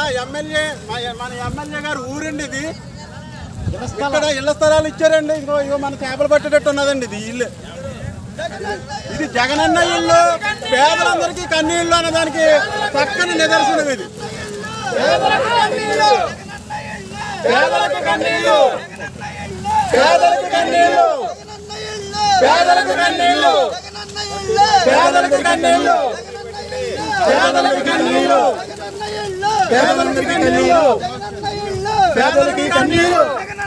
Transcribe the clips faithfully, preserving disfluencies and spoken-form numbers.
MLA మన MLA గారు ఊరండి ఇది. ఇక్కడ ఇళ్ల స్థలాలు ఇచ్చారండి. ఇదిగో ఇగో మన చేపలు పట్టేటట్టు ఉన్నదండి ఇది ఇల్లు. ఇది జగనన్న ఇల్లు, పేదలందరికీ కన్నీళ్ళు అనే దానికి చక్కని నిదర్శనం ఇది. పేదలకు కన్నీళ్ళు, పేదలకు కన్నీళ్ళు, పేదలకు కన్నీళ్ళు, పేదలకు కన్నీళ్ళు, పేదలకు కన్నీళ్ళు, పేదలకు కన్నీళ్ళు, పేదలకు కన్నీళ్ళు, పేదలకి కన్నీళ్ళు,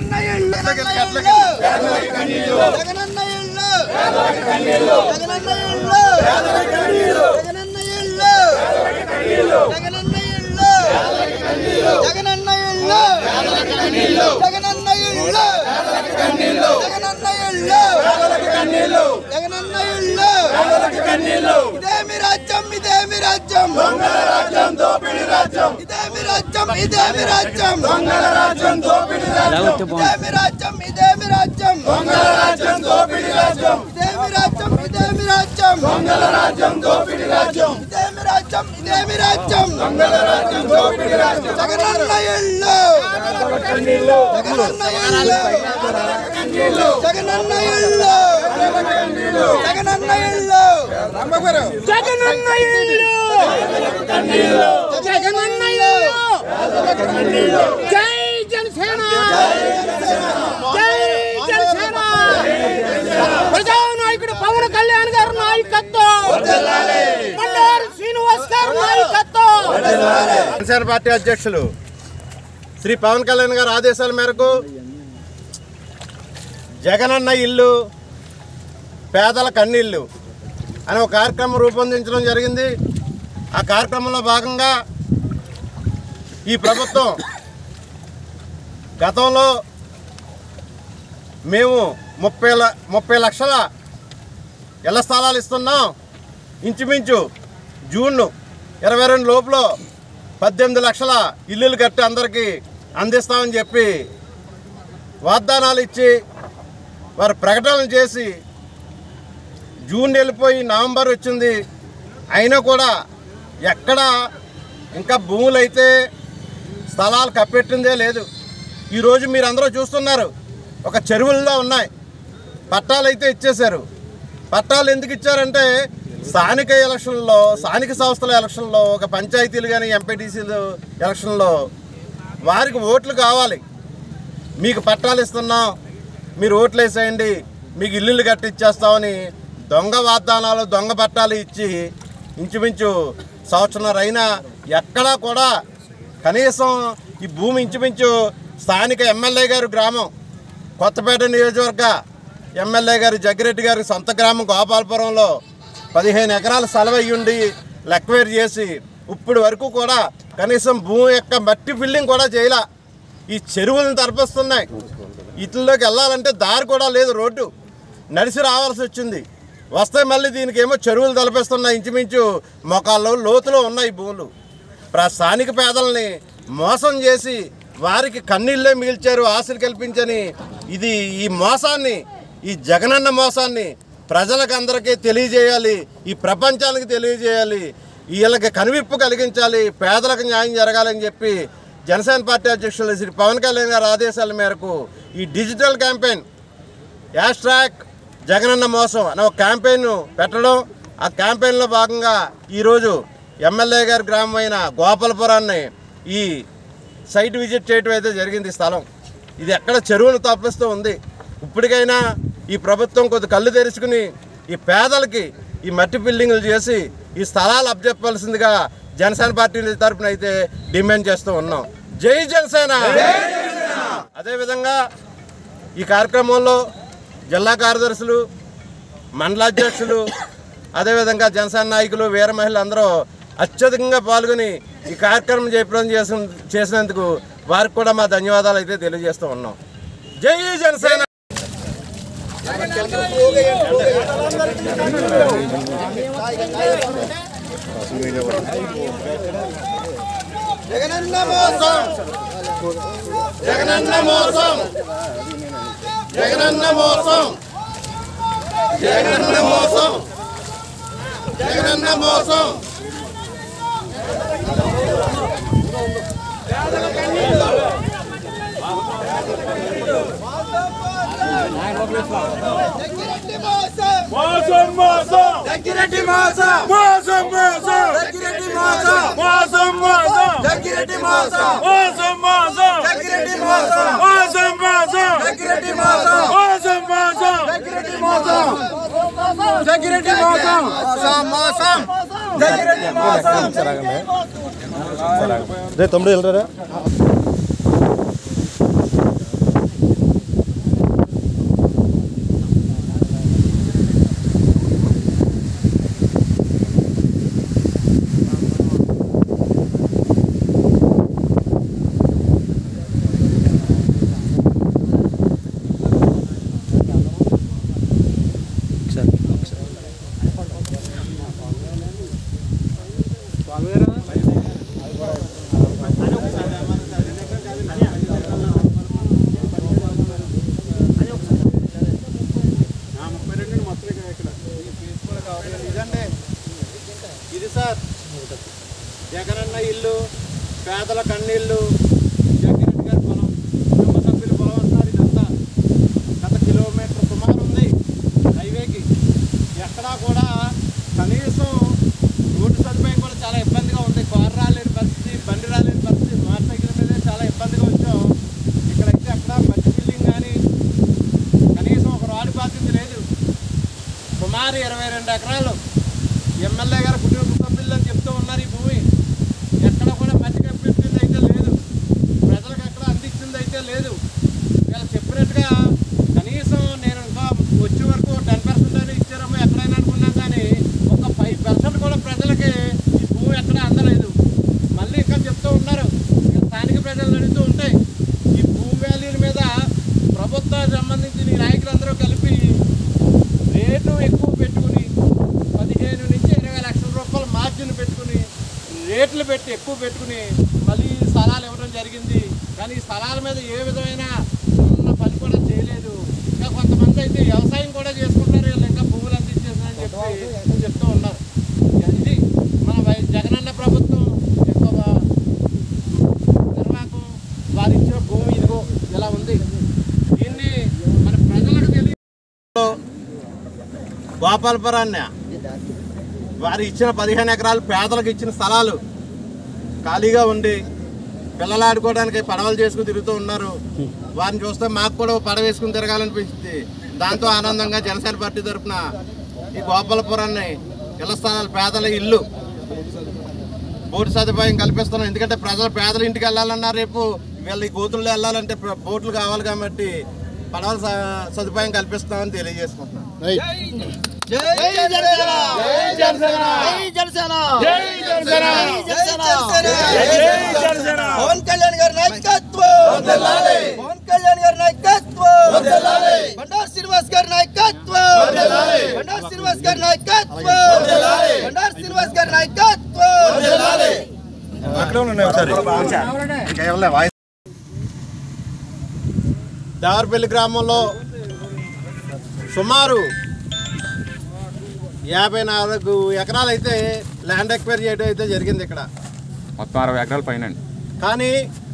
ఇదేమి రాజ్యం, ఇదేమి రాజ్యం, దొంగల రాజ్యం, దోపిడీ రాజ్యం, ఇదేమి రాజ్యం, ఇదేమి రాజ్యం, దొంగల రాజ్యం, దోపిడీ రాజ్యం, ఇదేమి రాజ్యం, ఇదేమి రాజ్యం, దొంగల రాజ్యం, దోపిడీ రాజ్యం, ఇదేమి రాజ్యం, ఇదేమి రాజ్యం, దొంగల రాజ్యం, దోపిడీ రాజ్యం, ఇదేమి రాజ్యం, ఇదేమి రాజ్యం, దొంగల రాజ్యం, దోపిడీ రాజ్యం. జగనన్న ఇల్లు, కన్నీళ్ళు, జగనన్న ఇల్లు, కన్నీళ్ళు, జగనన్న ఇల్లు, జగనన్న ఇల్లు, జగనన్న ఇల్లు, కన్నీళ్ళు, జగనన్న ఇల్లు, కన్నీళ్ళు. జై జనసేన, జై జనసేన, ప్రజానాయకుడు పవన్ కళ్యాణ్ గారు నాయకత్వం, బండారు శ్రీనివాస్ గారు నాయకత్వం. జనసేన పార్టీ అధ్యక్షులు శ్రీ పవన్ కళ్యాణ్ గారి ఆదేశాల మేరకు జగనన్న ఇల్లు పేదల కన్నీళ్ళు అనే ఒక కార్యక్రమం రూపొందించడం జరిగింది. ఆ కార్యక్రమంలో భాగంగా ఈ ప్రభుత్వం గతంలో మేము ముప్పై ముప్పై లక్షల ఇళ్ల స్థలాలు ఇస్తున్నాం, ఇంచుమించు జూన్ ఇరవై రెండు లోపల పద్దెనిమిది లక్షల ఇల్లులు కట్టి అందరికీ అందిస్తామని చెప్పి వాగ్దానాలు ఇచ్చి వారు ప్రకటనలు చేసి జూన్ వెళ్ళిపోయి నవంబర్ వచ్చింది. అయినా కూడా ఎక్కడ ఇంకా భూములు అయితే స్థలాలు కప్పెట్టిందే లేదు. ఈరోజు మీరు అందరూ చూస్తున్నారు, ఒక చెరువుల్లో ఉన్నాయి, పట్టాలు అయితే ఇచ్చేశారు. పట్టాలు ఎందుకు ఇచ్చారంటే స్థానిక ఎలక్షన్లో, స్థానిక సంస్థల ఎలక్షన్లో, ఒక పంచాయతీలు కానీ ఎంపీటీసీలు ఎలక్షన్లో వారికి ఓట్లు కావాలి. మీకు పట్టాలు ఇస్తున్నాం, మీరు ఓట్లు వేసేయండి, మీకు ఇల్లులు కట్టిచ్చేస్తామని దొంగ వాగ్దానాలు, దొంగ పట్టాలు ఇచ్చి ఇంచుమించు సంవత్సరం అయినా ఎక్కడా కూడా కనీసం ఈ భూమి ఇంచుమించు స్థానిక ఎమ్మెల్యే గారు గ్రామం కొత్తపేట నియోజకవర్గ ఎమ్మెల్యే గారు జగ్గిరెడ్డి గారి సొంత గ్రామం గోపాలపురంలో పదిహేను ఎకరాల స్థలం అయ్యుండి లెక్వేర్ చేసి ఇప్పుడు వరకు కూడా కనీసం భూమి యొక్క మట్టి ఫిల్లింగ్ కూడా చేయలే. ఈ చెరువులను తరపిస్తున్నాయి, ఇట్లలోకి వెళ్ళాలంటే దారి కూడా లేదు, రోడ్డు నడిచి రావాల్సి వచ్చింది. వస్తే మళ్ళీ దీనికి ఏమో చెరువులు తలపిస్తున్నాయి, ఇంచుమించు మొకాల్లో లోతులో ఉన్నాయి భూములు. స్థానిక పేదల్ని మోసం చేసి వారికి కన్నీళ్ళే మిగిల్చారు, ఆశలు కల్పించని. ఇది ఈ మోసాన్ని, ఈ జగనన్న మోసాన్ని ప్రజలకు అందరికీ తెలియజేయాలి, ఈ ప్రపంచానికి తెలియజేయాలి, వీళ్ళకి కనువిప్పు కలిగించాలి, పేదలకు న్యాయం జరగాలని చెప్పి జనసేన పార్టీ అధ్యక్షులు శ్రీ పవన్ కళ్యాణ్ గారి ఆదేశాల మేరకు ఈ digital campaign hashtag Jagananna మోసం అనే ఒక క్యాంపెయిన్ పెట్టడం, ఆ క్యాంపెయిన్లో భాగంగా ఈరోజు ఎమ్మెల్యే గారి గ్రామం అయిన గోపాలపురాన్ని ఈ సైట్ విజిట్ చేయడం అయితే జరిగింది. స్థలం ఇది ఎక్కడ చెరువును తప్పిస్తూ ఉంది. ఇప్పటికైనా ఈ ప్రభుత్వం కొద్ది కళ్ళు తెరుచుకుని ఈ పేదలకి ఈ మట్టి బిల్డింగులు చేసి ఈ స్థలాలు అప్పచెప్పాల్సిందిగా జనసేన పార్టీ తరఫున అయితే డిమాండ్ చేస్తూ ఉన్నాం. జై జనసేన. అదేవిధంగా ఈ కార్యక్రమంలో జిల్లా కార్యదర్శులు, మండలాధ్యక్షులు, అదేవిధంగా జనసేన నాయకులు, వీర మహిళలు అందరూ అత్యధికంగా పాల్గొని ఈ కార్యక్రమం జయప్రదం చేసిన చేసినందుకు వారికి కూడా మా ధన్యవాదాలు అయితే తెలియజేస్తూ ఉన్నాం. జై జనసేన. జగనన్న మోసం, జగనన్న మోసం, జగనన్న మోసం, జగనన్న మోసం, జగనన్న మోసం. మోసం మోసం జగ్గిరెడ్డి మోసం మోసం మోసం జగ్గిరెడ్డి మోసం మోసం మోసం జగ్గిరెడ్డి మోసం మోసం మోసం జగ్గిరెడ్డి మోసం మోసం మోసం జగ్గిరెడ్డి మోసం మోసం మోసం జగ్గిరెడ్డి మోసం జగ్గిరెడ్డి మోసం మోసం మోసం జగ్గిరెడ్డి మోసం రే తమ్ముడు వెళ్ళరా ఇది సార్ జగనన్న ఇల్లు పేదల కన్నీళ్ళు జగ్గిరెడ్డి గారి పొలం కుటుంబ సభ్యుల పొలం అంటున్నారు. ఇదంతా గత కిలోమీటర్ సుమారు ఉంది హైవేకి. ఎక్కడా కూడా కనీసం రోడ్డు సదుపాయం కూడా చాలా ఇబ్బందిగా ఉంది. కారు రాలేని పరిస్థితి, బండి రాలేని పరిస్థితి, మోటార్ సైకిల్ మీదే చాలా ఇబ్బందిగా వచ్చాం. ఇక్కడైతే అక్కడ మట్టి బిల్డింగ్ కానీ కనీసం ఒక రాడు బాధ్యత లేదు. సుమారు ఇరవై రెండు ఎకరాలు ఎమ్మెల్యే గారు కుటుంబ సభ్యులు అని చెప్తూ ఉన్నారు. ఈ భూమి ఎక్కడ కూడా మట్టి కప్పించింది అయితే లేదు, ప్రజలకు ఎక్కడ అందించింది అయితే లేదు. వీళ్ళు చెప్పినట్టుగా కనీసం నేను ఇంకా వచ్చే వరకు టెన్ పర్సెంట్ అని ఇచ్చారేమో ఎక్కడైనా అనుకున్నాం, కానీ ఒక ఫైవ్ పర్సెంట్ కూడా ప్రజలకి ఈ భూమి ఎక్కడ అందలేదు. మళ్ళీ ఇంకా చెప్తూ ఉన్నారు, స్థానిక ప్రజలు అడుగుతూ ఉంటాయి ఈ భూమి వాల్యూల మీద ప్రభుత్వానికి సంబంధించిన ఈ నాయకులందరూ కలిపి రేటు ఎక్కువ పెట్టుకుని పదిహేను నుంచి ఇరవై లక్షల రూపాయలు మార్జిన్ పెట్టుకుని రేట్లు పెట్టి ఎక్కువ పెట్టుకుని మళ్ళీ స్థలాలు ఇవ్వడం జరిగింది. కానీ ఈ స్థలాల మీద ఏ విధమైన ఉన్న పని కూడా చేయలేదు. ఇంకా కొంతమంది అయితే వ్యవసాయం కూడా చేసుకుంటారు, వీళ్ళు ఇంకా భూములు అందించేసారని చెప్పి చెప్తూ ఉన్నారు. ఇది మన జగనన్న ప్రభుత్వం ఎక్కువ నిర్వాహకం వారు ఇచ్చిన భూమి ఇదిగో ఇలా ఉంది. దీన్ని మన ప్రజలకు తెలియ గోపాలపురాన్ని వారు ఇచ్చిన పదిహేను ఎకరాలు పేదలకు ఇచ్చిన స్థలాలు ఖాళీగా ఉండి పిల్లలు ఆడుకోవడానికి పడవలు చేసుకుని తిరుగుతూ ఉన్నారు. వారిని చూస్తే మాకు కూడా పడవ వేసుకుని తిరగాలనిపించింది. దాంతో ఆనందంగా జనసేన పార్టీ తరఫున ఈ గోపాలపురాన్ని ఇళ్ల స్థలాలు పేదల ఇల్లు బోటు సదుపాయం కల్పిస్తున్నాం. ఎందుకంటే ప్రజలు పేదల ఇంటికి వెళ్ళాలన్నా రేపు వీళ్ళ ఈ గోతుల్లో వెళ్ళాలంటే బోట్లు కావాలి కాబట్టి పడవల సదుపాయం కల్పిస్తామని తెలియజేసుకుంటున్నాం. పవన్ కళ్యాణ్ గారి నాయకత్వం, పవన్ కళ్యాణ్ గారి నాయకత్వం, బండారు శ్రీనివాస్ గారి నాయకత్వం, బండారు శ్రీనివాస్ గారి నాయకత్వం, బండారు శ్రీనివాస్ గారి నాయకత్వం. దేవరపల్లి గ్రామంలో సుమారు యాభై నాలుగు ఎకరాలు అయితే ల్యాండ్ ఎక్వైర్ చేయడం అయితే జరిగింది. ఇక్కడ మొత్తం అరవై ఎకరాల పైన. కానీ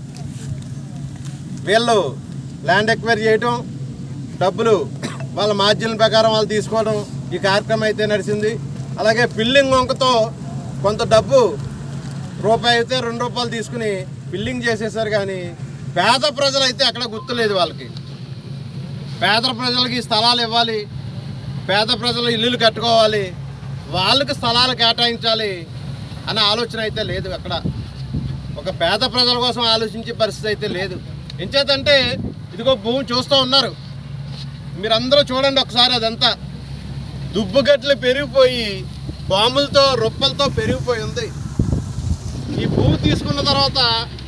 వీళ్ళు ల్యాండ్ ఎక్వైర్ చేయటం, డబ్బులు వాళ్ళ మార్జిన్ ప్రకారం వాళ్ళు తీసుకోవడం ఈ కార్యక్రమం అయితే నడిచింది. అలాగే బిల్డింగ్ వంకతో కొంత డబ్బు రూపాయి అయితే రెండు రూపాయలు తీసుకుని బిల్డింగ్ చేసేసారు. కానీ పేద ప్రజలు అయితే అక్కడ గుర్తులేదు. వాళ్ళకి పేద ప్రజలకి స్థలాలు ఇవ్వాలి, పేద ప్రజలు ఇల్లులు కట్టుకోవాలి, వాళ్ళకి స్థలాలు కేటాయించాలి అనే ఆలోచన అయితే లేదు. అక్కడ ఒక పేద ప్రజల కోసం ఆలోచించే పరిస్థితి అయితే లేదు. ఎంచేతంటే ఇదిగో భూమి చూస్తూ ఉన్నారు మీరందరూ చూడండి ఒకసారి. అదంతా దుబ్బుగట్లు పెరిగిపోయి పాములతో రొప్పలతో పెరిగిపోయి ఉంది. ఈ భూమి తీసుకున్న తర్వాత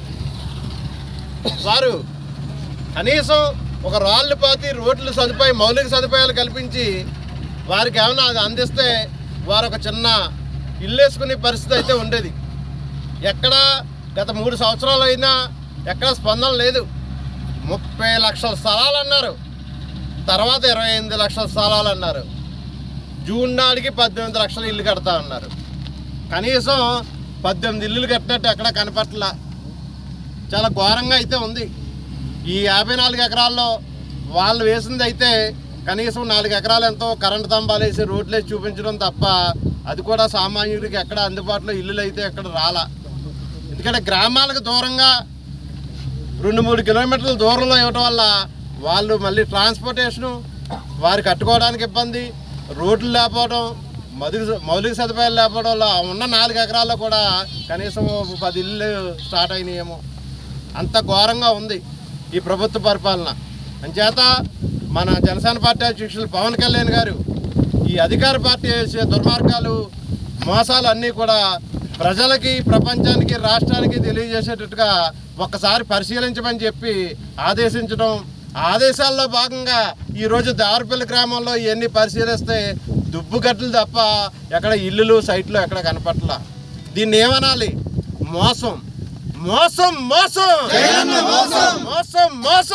వారు కనీసం ఒక రాళ్ళు పాతి రోడ్లు సదుపాయం మౌలిక సదుపాయాలు కల్పించి వారికి ఏమైనా అది అందిస్తే వారు ఒక చిన్న ఇల్లు వేసుకునే పరిస్థితి అయితే ఉండేది. ఎక్కడ గత మూడు సంవత్సరాలు అయినా ఎక్కడ స్పందన లేదు. ముప్పై లక్షల స్థలాలు అన్నారు, తర్వాత ఇరవై ఎనిమిది లక్షల స్థలాలు అన్నారు. జూన్ నాటికి పద్దెనిమిది లక్షల ఇల్లు కడతా అన్నారు. కనీసం పద్దెనిమిది ఇల్లులు కట్టినట్టు ఎక్కడ కనపట్ల. చాలా ఘోరంగా అయితే ఉంది. ఈ యాభై నాలుగు ఎకరాల్లో వాళ్ళు వేసింది అయితే కనీసం నాలుగు ఎకరాలు ఎంతో కరెంటు స్తంభాలు వేసి రోడ్లు వేసి చూపించడం తప్ప అది కూడా సామాన్యుడికి ఎక్కడ అందుబాటులో ఇల్లులు అయితే ఎక్కడ రాలా. ఎందుకంటే గ్రామాలకు దూరంగా రెండు మూడు కిలోమీటర్ల దూరంలో ఇవ్వటం వల్ల వాళ్ళు మళ్ళీ ట్రాన్స్పోర్టేషను వారు కట్టుకోవడానికి ఇబ్బంది, రోడ్లు లేకపోవడం, మౌలిక మౌలిక సదుపాయాలు లేకపోవడం వల్ల ఉన్న నాలుగు ఎకరాల్లో కూడా కనీసం పది ఇళ్ళు స్టార్ట్ అయినాయేమో. అంత ఘోరంగా ఉంది ఈ ప్రభుత్వ పరిపాలన. అంచేత మన జనసేన పార్టీ అధ్యక్షులు పవన్ కళ్యాణ్ గారు ఈ అధికార పార్టీ చేసే దుర్మార్గాలు మోసాలు అన్నీ కూడా ప్రజలకి, ప్రపంచానికి, రాష్ట్రానికి తెలియజేసేటట్టుగా ఒక్కసారి పరిశీలించమని చెప్పి ఆదేశించడం. ఆదేశాల్లో భాగంగా ఈరోజు దావరపల్లి గ్రామంలో ఇవన్నీ పరిశీలిస్తే దుబ్బుగట్లు తప్ప ఎక్కడ ఇల్లులు సైట్లు ఎక్కడ కనపట్ల. దీన్ని ఏమనాలి? మోసం మోసం మోసం మోసం మోసం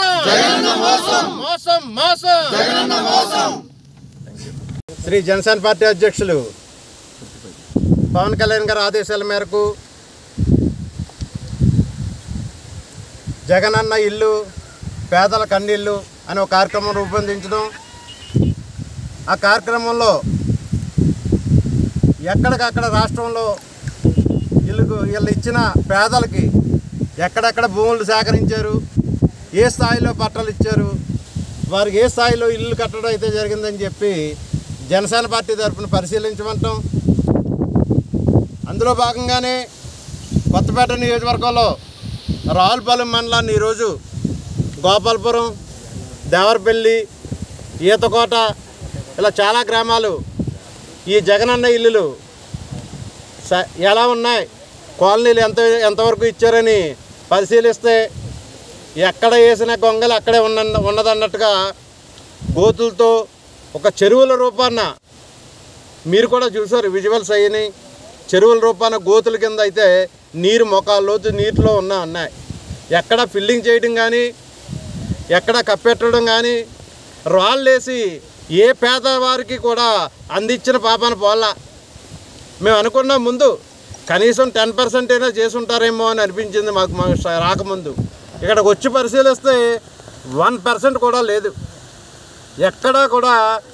మోసం మోసం. శ్రీ జనసేన పార్టీ అధ్యక్షులు పవన్ కళ్యాణ్ గారి ఆదేశాల మేరకు జగనన్న ఇల్లు పేదల కన్నీళ్ళు అనే ఒక కార్యక్రమం రూపొందించడం. ఆ కార్యక్రమంలో ఎక్కడికక్కడ రాష్ట్రంలో ఇల్లుకు వీళ్ళు ఇచ్చిన పేదలకి ఎక్కడెక్కడ భూములు సేకరించారు, ఏ స్థాయిలో పట్టాలు ఇచ్చారు, వారికి ఏ స్థాయిలో ఇల్లు కట్టడం అయితే జరిగిందని చెప్పి జనసేన పార్టీ తరఫున పరిశీలించమంటాం. అందులో భాగంగానే కొత్తపేట నియోజకవర్గంలో రావులపాలెం మండలాన్ని ఈరోజు గోపాలపురం, దేవరపల్లి, ఈతకోట ఇలా చాలా గ్రామాలు ఈ జగనన్న ఇల్లులు ఎలా ఉన్నాయి, కాలనీలు ఎంత ఎంతవరకు ఇచ్చారని పరిశీలిస్తే ఎక్కడ వేసిన గొంగలు అక్కడే ఉన్న ఉన్నదన్నట్టుగా గోతులతో ఒక చెరువుల రూపాన మీరు కూడా చూసారు, విజువల్స్ అయినాయి. చెరువుల రూపాన గోతుల కింద అయితే నీరు మొకాల లోతు నీటిలో ఉన్న ఉన్నాయి. ఎక్కడ ఫిల్లింగ్ చేయడం కానీ, ఎక్కడ కప్పెట్టడం కానీ, రాళ్ళేసి ఏ పేదవారికి కూడా అందించిన పాపాన పోలా. మేము అనుకున్నాం ముందు కనీసం టెన్ పర్సెంట్ అయినా చేసి ఉంటారేమో అని అనిపించింది మాకు మా రాకముందు. ఇక్కడికి వచ్చి పరిశీలిస్తే వన్ పర్సెంట్ కూడా లేదు. ఎక్కడా కూడా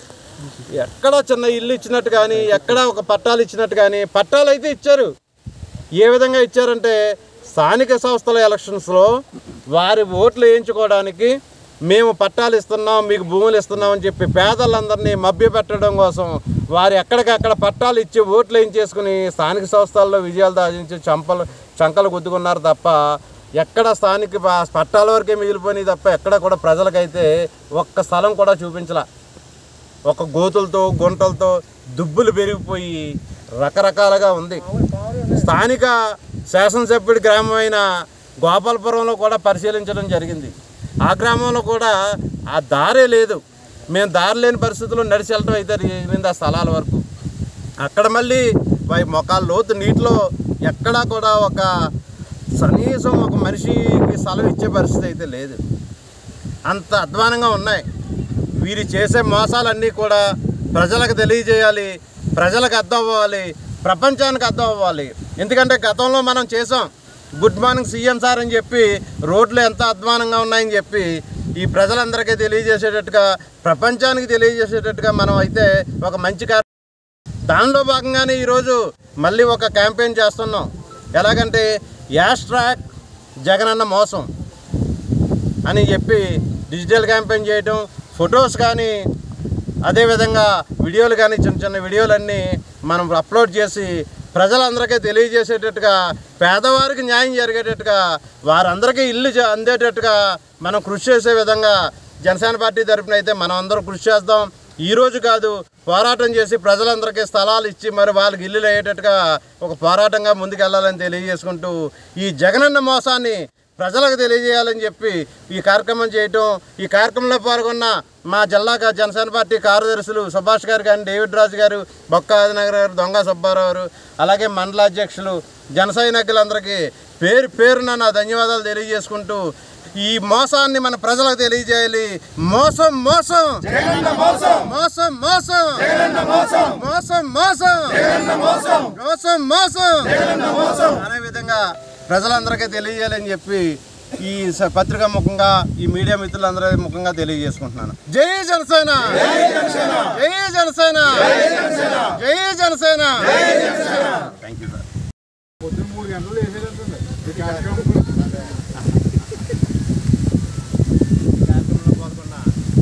ఎక్కడ చిన్న ఇల్లు ఇచ్చినట్టు కానీ, ఎక్కడ ఒక పట్టాలు ఇచ్చినట్టు కానీ, పట్టాలు అయితే ఇచ్చారు. ఏ విధంగా ఇచ్చారంటే స్థానిక సంస్థల ఎలక్షన్స్లో వారి ఓట్లు వేయించుకోవడానికి మేము పట్టాలు ఇస్తున్నాం, మీకు భూములు ఇస్తున్నాం అని చెప్పి పేదలందరినీ మభ్యపెట్టడం కోసం వారు ఎక్కడికక్కడ పట్టాలు ఇచ్చి ఓట్లు వేయించేసుకుని స్థానిక సంస్థల్లో విజయాలు సాధించి చంపలు చంకలు గుద్దుకున్నారు తప్ప ఎక్కడ స్థానిక పట్టాల వరకే మిగిలిపోయినాయి తప్ప ఎక్కడ కూడా ప్రజలకైతే ఒక్క స్థలం కూడా చూపించలా. ఒక గోతులతో గుంటలతో దుబ్బులు పెరిగిపోయి రకరకాలుగా ఉంది. స్థానిక శాసనసభ్యుడి గ్రామమైన గోపాలపురంలో కూడా పరిశీలించడం జరిగింది. ఆ గ్రామంలో కూడా ఆ దారే లేదు. మేము దారి లేని పరిస్థితుల్లో నడిచి వెళ్ళటం అయితే జరిగింది ఆ స్థలాల వరకు. అక్కడ మళ్ళీ మొకాల లోతు నీటిలో ఎక్కడా కూడా ఒక కనీసం ఒక మనిషికి స్థలం ఇచ్చే పరిస్థితి అయితే లేదు. అంత అధ్వానంగా ఉన్నాయి. వీరు చేసే మోసాలన్నీ కూడా ప్రజలకు తెలియజేయాలి, ప్రజలకు అర్థం అవ్వాలి, ప్రపంచానికి అర్థం అవ్వాలి. ఎందుకంటే గతంలో మనం చేసాం గుడ్ మార్నింగ్ సీఎం సార్ అని చెప్పి రోడ్లు ఎంత అధ్వానంగా ఉన్నాయని చెప్పి ఈ ప్రజలందరికీ తెలియజేసేటట్టుగా, ప్రపంచానికి తెలియజేసేటట్టుగా మనం అయితే ఒక మంచి కార్య దానిలో భాగంగానే ఈరోజు మళ్ళీ ఒక క్యాంపెయిన్ చేస్తున్నాం. ఎలాగంటే యాష్ ట్రాక్ జగనన్న మోసం అని చెప్పి డిజిటల్ క్యాంపెయిన్ చేయటం, ఫొటోస్ కానీ అదేవిధంగా వీడియోలు కానీ చిన్న చిన్న వీడియోలన్నీ మనం అప్లోడ్ చేసి ప్రజలందరికీ తెలియజేసేటట్టుగా, పేదవారికి న్యాయం జరిగేటట్టుగా, వారందరికీ ఇల్లు అందేటట్టుగా మనం కృషి చేసే విధంగా జనసేన పార్టీ తరఫున అయితే మనం అందరం కృషి చేద్దాం. ఈరోజు కాదు, పోరాటం చేసి ప్రజలందరికీ స్థలాలు ఇచ్చి మరి వాళ్ళకి ఇల్లులు అయ్యేటట్టుగా ఒక పోరాటంగా ముందుకెళ్లాలని తెలియజేసుకుంటూ ఈ జగనన్న మోసాన్ని ప్రజలకు తెలియజేయాలని చెప్పి ఈ కార్యక్రమం చేయటం. ఈ కార్యక్రమంలో పాల్గొన్న మా జిల్లా జనసేన పార్టీ కార్యదర్శులు సుభాష్ గారు కానీ, డేవిడ్ రాజు గారు, బొక్క ఆదినగర్ గారు, దొంగ సుబ్బారావు గారు, అలాగే మండలాధ్యక్షులు జన సైనికులందరికీ పేరు పేరున నా ధన్యవాదాలు తెలియజేసుకుంటూ ఈ మోసాన్ని మన ప్రజలకు తెలియజేయాలి. మోసం మోసం మోసం మోసం మోసం మోసం మోసం మోసం అనే విధంగా ప్రజలందరికీ తెలియజేయాలని చెప్పి ఈ పత్రికా ముఖంగా ఈ మీడియా మిత్రులందరి ముఖంగా తెలియజేసుకుంటున్నాను. జై జనసేన, జై జనసేన, జై జనసేన. Thank you sir. పొద్దున్న మూడు గంటలు వేసేటండి ఈ కార్యక్రమం. కార్యక్రమంలో పాల్గొన్న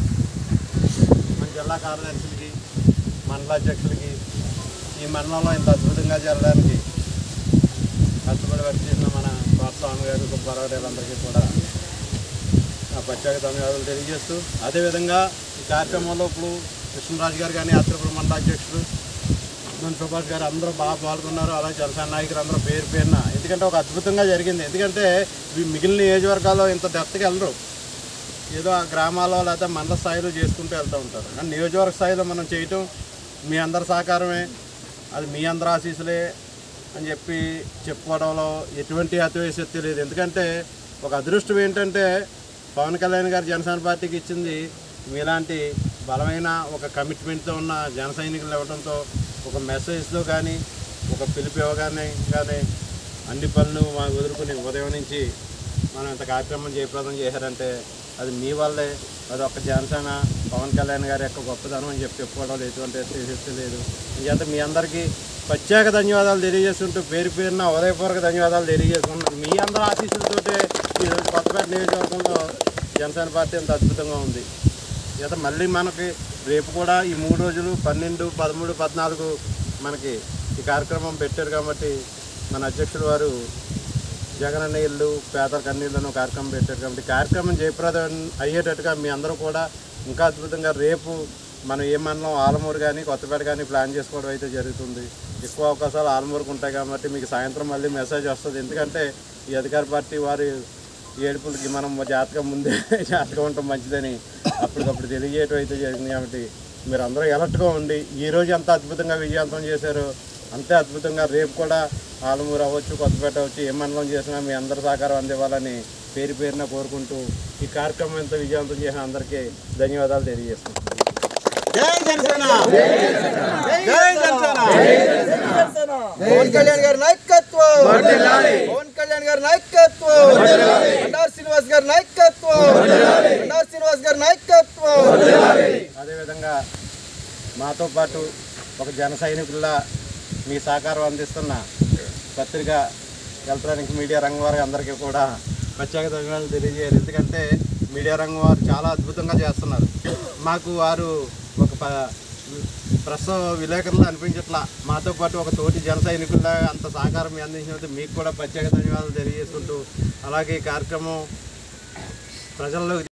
మన జిల్లా కార్యదర్శులకి, మండలాధ్యక్షులకి, ఈ మండలంలో ఇంత అద్భుతంగా జరగడానికి కష్టపడి వర్క్ చేసిన మన స్వామి గారు, సుబ్బారావులందరికీ కూడా నా ప్రత్యేక ధన్యవాదాలు తెలియజేస్తూ, అదేవిధంగా ఈ కార్యక్రమంలో ఇప్పుడు కృష్ణరాజు గారు కానీ యాత్రిపురం మండలాధ్యక్షుడు మన సుభాష్ గారు అందరూ బాగా పాల్గొన్నారు. అలాగే జనసేన నాయకులు అందరూ పేరు పేరున, ఎందుకంటే ఒక అద్భుతంగా జరిగింది. ఎందుకంటే మిగిలిన నియోజకవర్గాల్లో ఇంత డెప్త్కి వెళ్ళరు, ఏదో ఆ గ్రామాల్లో లేదా మండల స్థాయిలో చేసుకుంటూ వెళ్తూ ఉంటారు. కానీ నియోజకవర్గ స్థాయిలో మనం చేయటం మీ అందరి సహకారమే, అది మీ అందరి ఆశీస్సులే అని చెప్పి చెప్పుకోవడంలో ఎటువంటి అతిశక్తి లేదు. ఎందుకంటే ఒక అదృష్టం ఏంటంటే పవన్ కళ్యాణ్ గారు జనసేన పార్టీకి ఇచ్చింది మీలాంటి బలమైన ఒక కమిట్మెంట్తో ఉన్న జన సైనికులు ఇవ్వడంతో, ఒక మెసేజ్తో కానీ ఒక పిలుపు ఇవ్వగానే కానీ అన్ని పనులు మాకు వదులుకుని ఉదయం నుంచి మనం ఇంత కార్యక్రమం జయప్రదం చేశారంటే అది మీ వల్లే. అది ఒక జనసేన పవన్ కళ్యాణ్ గారి యొక్క గొప్పదనం అని చెప్పి చెప్పుకోవడం ఎటువంటి శక్తి లేదు. ఇంకేత మీ అందరికీ ప్రత్యేక ధన్యవాదాలు తెలియజేస్తుంటూ పేరు పేరున ఉదయపూర్వక ధన్యవాదాలు తెలియజేసుకుంటున్నాను. మీ అందరి ఆశీస్సులతోటే ఈరోజు కొత్తపేట నియోజకవర్గంలో జనసేన పార్టీ అంత అద్భుతంగా ఉంది. ఇక మళ్ళీ మనకి రేపు కూడా ఈ మూడు రోజులు పన్నెండు పదమూడు పద్నాలుగు మనకి ఈ కార్యక్రమం పెట్టారు కాబట్టి మన అధ్యక్షుడు వారు జగనన్న ఇల్లు పేదల కన్నీళ్ళను కార్యక్రమం పెట్టారు కాబట్టి కార్యక్రమం జయప్రదం అయ్యేటట్టుగా మీ అందరూ కూడా ఇంకా అద్భుతంగా రేపు మనం ఏ మండలం ఆలమూరు కానీ కొత్తపేట కానీ ప్లాన్ చేసుకోవడం అయితే జరుగుతుంది. ఎక్కువ అవకాశాలు ఆలమూరుకు ఉంటాయి కాబట్టి మీకు సాయంత్రం మళ్ళీ మెసేజ్ వస్తుంది. ఎందుకంటే ఈ అధికార పార్టీ వారి ఏడుపులకి మనం జాతకం ముందే జాతకం ఉండటం మంచిదని అప్పటికప్పుడు తెలియజేయటం అయితే జరిగింది. కాబట్టి మీరు అందరూ ఎలర్ట్గా ఉండి ఈరోజు ఎంత అద్భుతంగా విజయవంతం చేశారో అంతే అద్భుతంగా రేపు కూడా ఆలమూరు అవ్వచ్చు, కొత్తపేట అవ్వచ్చు, ఏ మండలం చేసినా మీ అందరి సహకారం అందివ్వాలని పేరు పేరున కోరుకుంటూ ఈ కార్యక్రమం ఎంత విజయవంతం చేసిన అందరికీ ధన్యవాదాలు తెలియజేస్తున్నాను. జై జనసేన, జై జనసేన, పవన్ కళ్యాణ్ గారి నాయకత్వం, పవన్ కళ్యాణ్ గారి నాయకత్వం, బండారు శ్రీనివాస్ గారి నాయకత్వం, బండారు శ్రీనివాస్ గారి నాయకత్వం. అదేవిధంగా మాతో పాటు ఒక జన సైనికుల్లా మీ సహకారం అందిస్తున్న పత్రిక ఎలక్ట్రానిక్ మీడియా రంగం వారికి అందరికీ కూడా ప్రత్యేక ధన్యవాదాలు తెలియజేయాలి. ఎందుకంటే మీడియా రంగం వారు చాలా అద్భుతంగా చేస్తున్నారు. మాకు వారు ఒక ప్రెస్ విలేకరులు అనిపించట్లా, మాతో పాటు ఒక తోటి జన సైనికుల్లా అంత సహకారం అందించినందుకు మీకు కూడా ప్రత్యేక ధన్యవాదాలు తెలియజేసుకుంటూ, అలాగే ఈ కార్యక్రమం ప్రజల్లో